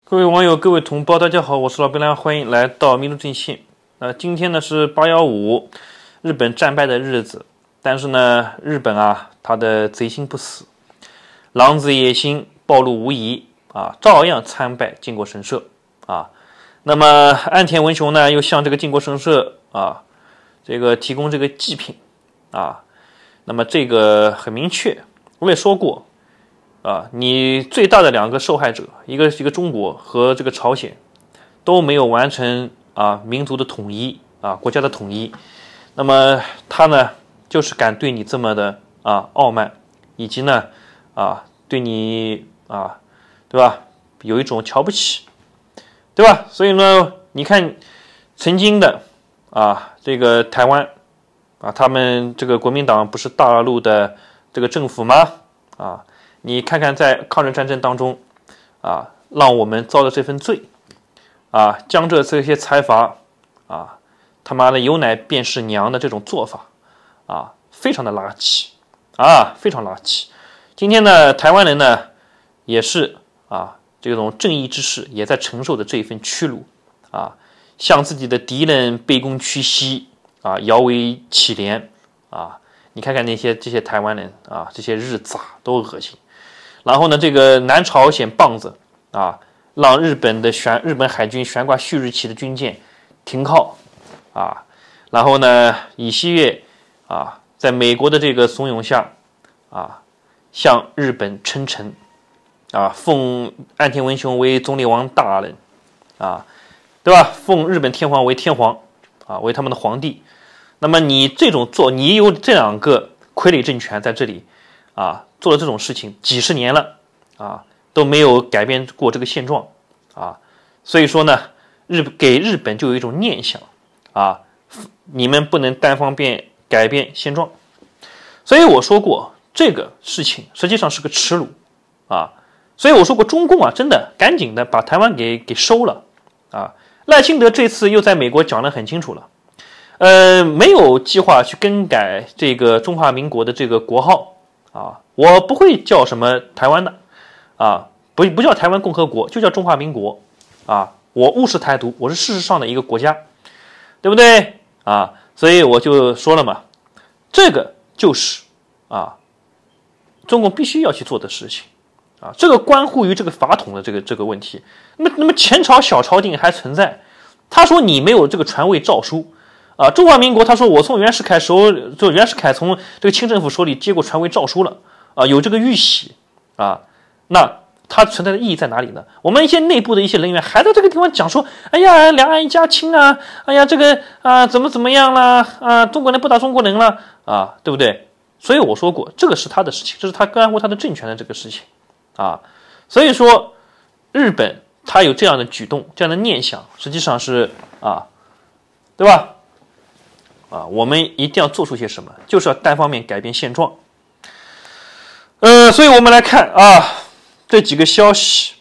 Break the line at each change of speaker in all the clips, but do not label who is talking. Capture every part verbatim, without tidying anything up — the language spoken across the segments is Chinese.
各位网友、各位同胞，大家好，我是老兵良，欢迎来到迷路阵线。呃，今天呢是八一五，日本战败的日子，但是呢，日本啊，他的贼心不死，狼子野心暴露无遗啊，照样参拜靖国神社啊。那么岸田文雄呢，又向这个靖国神社啊，这个提供这个祭品啊。那么这个很明确，我也说过。啊，你最大的两个受害者，一个是一个中国和这个朝鲜，都没有完成啊民族的统一啊国家的统一，那么他呢就是敢对你这么的啊傲慢，以及呢啊对你啊对吧有一种瞧不起，对吧？所以呢，你看曾经的啊这个台湾啊，他们这个国民党不是大陆的这个政府吗？啊。你看看，在抗日战争当中，啊，让我们遭了这份罪，啊，江浙这些财阀，啊，他妈的有奶便是娘的这种做法，啊，非常的垃圾，啊，非常垃圾。今天呢，台湾人呢，也是啊，这种正义之士也在承受着这一份屈辱，啊，向自己的敌人卑躬屈膝，啊，摇尾乞怜，啊，你看看那些这些台湾人啊，这些日杂都恶心。然后呢，这个南朝鲜棒子啊，让日本的悬日本海军悬挂旭日旗的军舰停靠啊，然后呢，尹锡悦啊，在美国的这个怂恿下啊，向日本称臣啊，奉岸田文雄为总理王大人啊，对吧？奉日本天皇为天皇啊，为他们的皇帝。那么你这种做，你有这两个傀儡政权在这里啊。做了这种事情几十年了啊，都没有改变过这个现状啊，所以说呢，日给日本就有一种念想啊，你们不能单方面改变现状。所以我说过，这个事情实际上是个耻辱啊。所以我说过，中共啊，真的赶紧的把台湾给给收了啊。赖清德这次又在美国讲得很清楚了，呃，没有计划去更改这个中华民国的这个国号。啊，我不会叫什么台湾的，啊，不不叫台湾共和国，就叫中华民国，啊，我务实台独，我是事实上的一个国家，对不对？啊，所以我就说了嘛，这个就是啊，中共必须要去做的事情，啊，这个关乎于这个法统的这个这个问题。那么，那么前朝小朝廷还存在，他说你没有这个传位诏书。啊，中华民国他说我从袁世凯手，就袁世凯从这个清政府手里接过传位诏书了，啊，有这个玉玺啊，那它存在的意义在哪里呢？我们一些内部的一些人员还在这个地方讲说，哎呀，两岸一家亲啊，哎呀，这个啊怎么怎么样啦，啊，中国人不打中国人了，啊，对不对？所以我说过，这个是他的事情，这是他关乎他的政权的这个事情，啊，所以说日本他有这样的举动，这样的念想，实际上是啊，对吧？啊，我们一定要做出些什么，就是要单方面改变现状。呃，所以我们来看啊，这几个消息。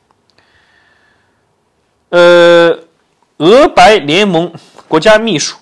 呃，俄白联盟国家秘书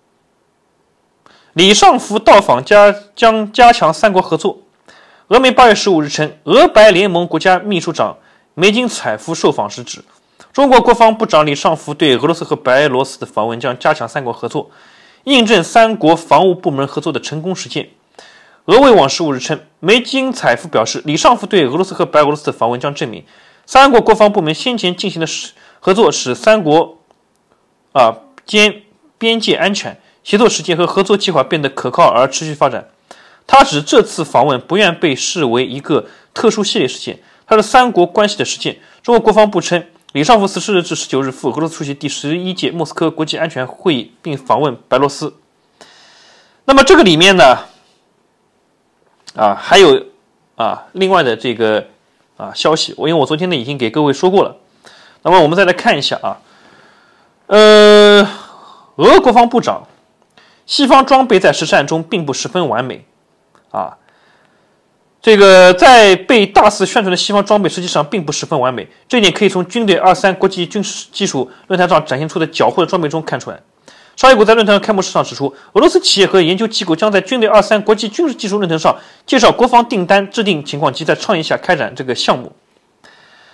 李尚福到访加将加强三国合作。俄媒八月十五日称，俄白联盟国家秘书长梅金采夫受访时指，中国国防部长李尚福对俄罗斯和白俄罗斯的访问将加强三国合作。印证三国防务部门合作的成功实践。俄卫网十五日称，梅金采夫表示，李尚福对俄罗斯和白俄罗斯的访问将证明，三国国防部门先前进行的合作使三国啊间边界安全、协作实践和合作计划变得可靠而持续发展。他指这次访问不愿被视为一个特殊系列事件，它是三国关系的实践。中国国防部称，李尚福十四日至十九日赴俄罗斯出席第十一届莫斯科国际安全会议，并访问白罗斯。那么这个里面呢，啊，还有啊另外的这个啊消息，我因为我昨天呢已经给各位说过了。那么我们再来看一下啊，呃，俄国防部长，西方装备在实战中并不十分完美，啊。这个在被大肆宣传的西方装备实际上并不十分完美，这一点可以从军队二三国际军事技术论坛上展现出的缴获的装备中看出来。绍伊古在论坛开幕式上指出，俄罗斯企业和研究机构将在军队二三国际军事技术论坛上介绍国防订单制定情况及在倡议下开展这个项目。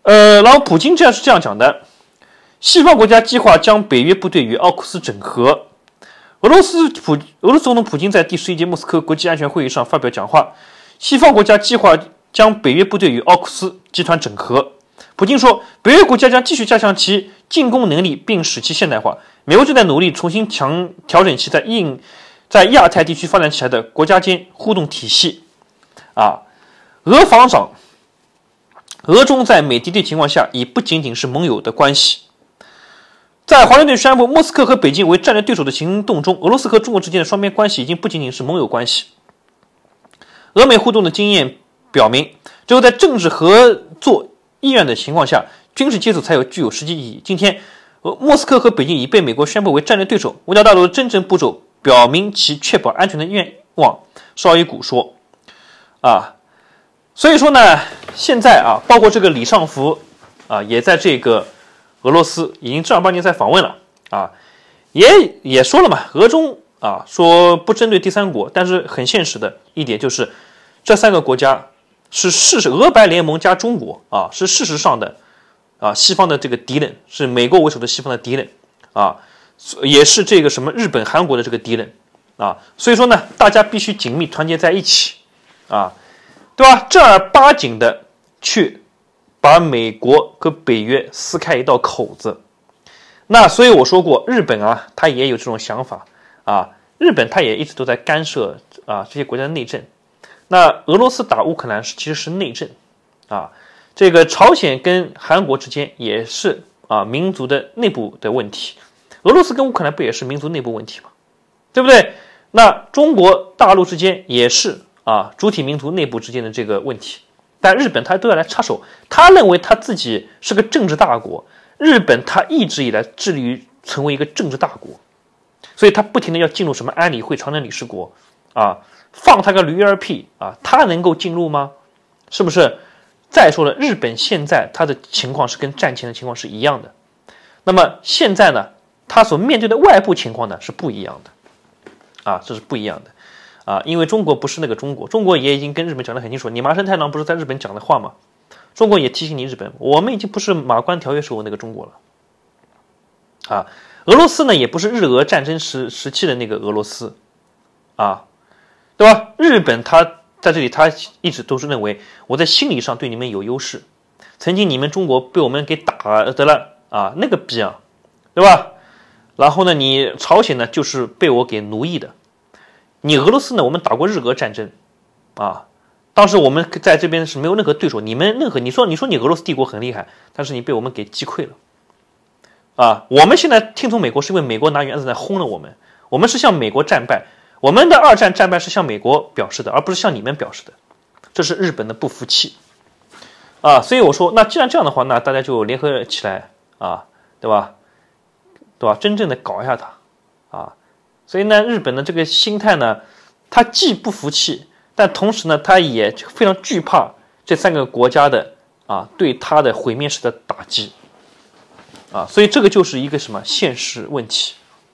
呃，然后普京这样是这样讲的：西方国家计划将北约部队与奥库斯整合。俄罗斯普俄罗斯总统普京在第十一届莫斯科国际安全会议上发表讲话，西方国家计划将北约部队与奥库斯集团整合。普京说，北约国家将继续加强其进攻能力，并使其现代化。美国正在努力重新强调整其在印在亚太地区发展起来的国家间互动体系。啊，俄防长，俄中在美敌对情况下已不仅仅是盟友的关系。在华盛顿宣布莫斯科和北京为战略对手的行动中，俄罗斯和中国之间的双边关系已经不仅仅是盟友关系。俄美互动的经验表明，只有在政治合作意愿的情况下，军事接触才有具有实际意义。今天，莫斯科和北京已被美国宣布为战略对手，五角大楼的真正步骤表明其确保安全的愿望绍伊古说。啊，所以说呢，现在啊，包括这个李尚福啊，也在这个俄罗斯已经正儿八经在访问了啊，也也说了嘛，俄中啊说不针对第三国，但是很现实的一点就是，这三个国家是事实，俄白联盟加中国啊，是事实上的啊西方的这个敌人，是美国为首的西方的敌人啊，也是这个什么日本、韩国的这个敌人啊，所以说呢，大家必须紧密团结在一起啊，对吧？正儿八经的去把美国和北约撕开一道口子。那所以我说过，日本啊，他也有这种想法啊，日本他也一直都在干涉啊这些国家的内政。那俄罗斯打乌克兰是其实是内政啊，这个朝鲜跟韩国之间也是啊民族的内部的问题，俄罗斯跟乌克兰不也是民族内部问题吗？对不对？那中国大陆之间也是啊主体民族内部之间的这个问题。但日本他都要来插手，他认为他自己是个政治大国，日本他一直以来致力于成为一个政治大国，所以他不停的要进入什么安理会常任理事国啊，放他个驴儿屁啊，他能够进入吗？是不是？再说了，日本现在他的情况是跟战前的情况是一样的，那么现在呢，他所面对的外部情况呢是不一样的，啊，这是不一样的。啊，因为中国不是那个中国，中国也已经跟日本讲得很清楚。你麻生太郎不是在日本讲的话吗？中国也提醒你日本，我们已经不是马关条约时候那个中国了。啊，俄罗斯呢也不是日俄战争时时期的那个俄罗斯，啊，对吧？日本他在这里他一直都是认为我在心理上对你们有优势。曾经你们中国被我们给打得了啊，那个逼啊，对吧？然后呢，你朝鲜呢就是被我给奴役的。你俄罗斯呢？我们打过日俄战争，啊，当时我们在这边是没有任何对手，你们任何你说你说你俄罗斯帝国很厉害，但是你被我们给击溃了，啊，我们现在听从美国是因为美国拿原子弹轰了我们，我们是向美国战败，我们的二战战败是向美国表示的，而不是向你们表示的，这是日本的不服气，啊，所以我说，那既然这样的话，那大家就联合起来啊，对吧？对吧？真正的搞一下它，啊。所以呢，日本的这个心态呢，他既不服气，但同时呢，他也非常惧怕这三个国家的啊对他的毁灭式的打击，啊，所以这个就是一个什么现实问题。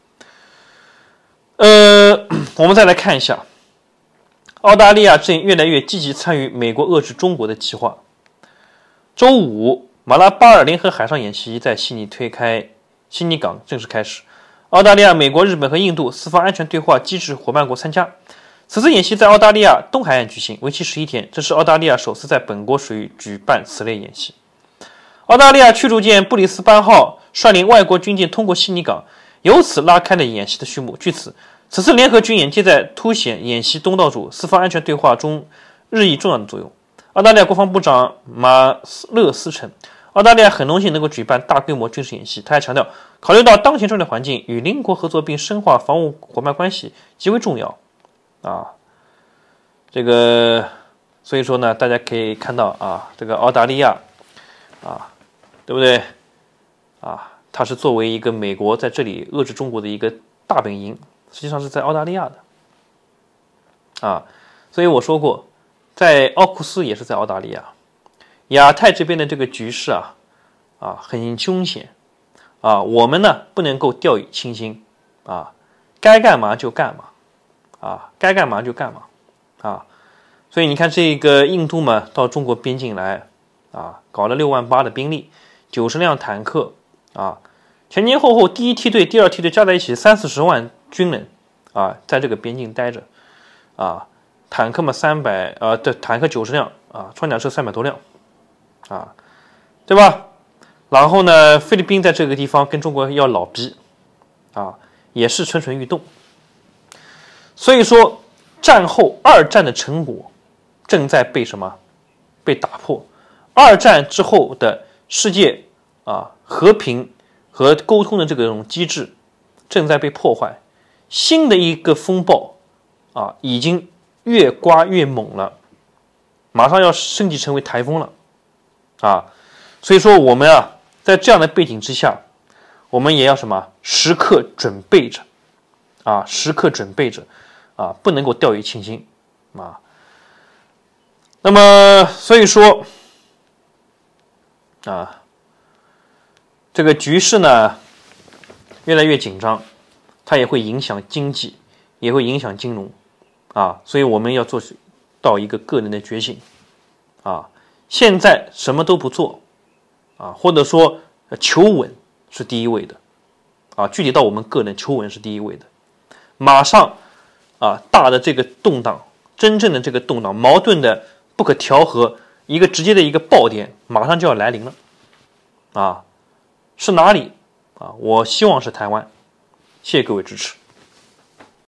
呃，我们再来看一下，澳大利亚正越来越积极参与美国遏制中国的计划。周五，马拉巴尔联合海上演习在悉尼推开，悉尼港正式开始。澳大利亚、美国、日本和印度四方安全对话机制伙伴国参加。此次演习在澳大利亚东海岸举行，为期十一天。这是澳大利亚首次在本国水域举办此类演习。澳大利亚驱逐舰布里斯班号率领外国军舰通过悉尼港，由此拉开了演习的序幕。据此，此次联合军演皆在凸显演习东道主四方安全对话中日益重要的作用。澳大利亚国防部长马勒斯称，澳大利亚很荣幸能够举办大规模军事演习。他还强调，考虑到当前战略环境，与邻国合作并深化防务伙伴关系极为重要。啊，这个，所以说呢，大家可以看到啊，这个澳大利亚，啊，对不对？啊，它是作为一个美国在这里遏制中国的一个大本营，实际上是在澳大利亚的。啊，所以我说过，在奥库斯也是在澳大利亚。亚太这边的这个局势啊，啊很凶险，啊我们呢不能够掉以轻心，啊该干嘛就干嘛，啊该干嘛就干嘛，啊所以你看这个印度嘛到中国边境来， 啊，搞了六万八的兵力，九十辆坦克啊，前前后后第一梯队、第二梯队加在一起三四十万军人啊，在这个边境待着啊，坦克嘛三百呃，对，坦克九十辆啊，装甲车三百多辆啊，对吧？然后呢，菲律宾在这个地方跟中国要老逼啊，也是蠢蠢欲动。所以说，战后二战的成果正在被什么被打破？二战之后的世界啊和平和沟通的这种机制正在被破坏，新的一个风暴啊已经越刮越猛了，马上要升级成为台风了啊！所以说我们啊，在这样的背景之下，我们也要什么时刻准备着啊，时刻准备着啊，不能够掉以轻心啊。那么所以说啊，这个局势呢越来越紧张，它也会影响经济，也会影响金融啊，所以我们要做到一个个人的觉醒啊。现在什么都不做啊，或者说求稳是第一位的啊，具体到我们个人，求稳是第一位的。马上啊，大的这个动荡，真正的这个动荡，矛盾的不可调和，一个直接的一个爆点，马上就要来临了啊！是哪里啊？我希望是台湾。谢谢各位支持。